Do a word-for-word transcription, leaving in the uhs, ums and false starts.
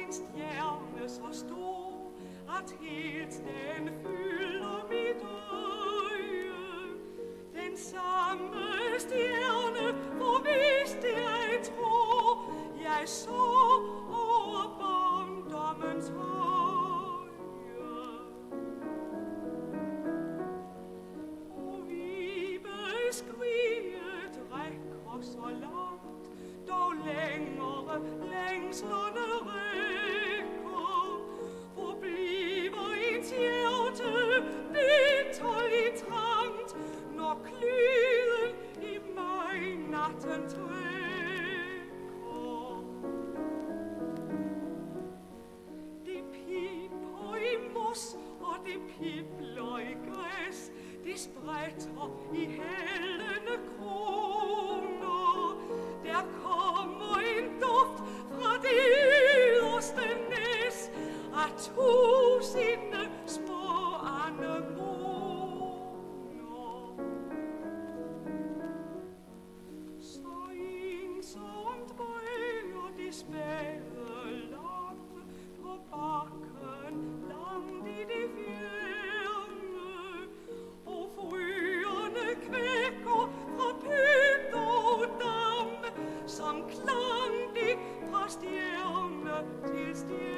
en stjerne så stor, at helt den fylder mit øje. Den samme stjerne, hvor vist jeg tror, jeg så over barndommens høje. Og vibeskriget rækker så langt, dog længere længslerne rækker. Hvor bliver ens hjerte bitterligt trangt, når klyden i mig natten trækker. Det piper i mos, og det pibler i græs, det spretter i hældende kroner. Der kommer en duft fra det yderste næs af tusinde små anemoner. Så ensomt bøjer de spæde lam på bakken langt i det fjerne, og frøerne kvækker fra pyt og dam, som klang de fra stjerne til stjerne.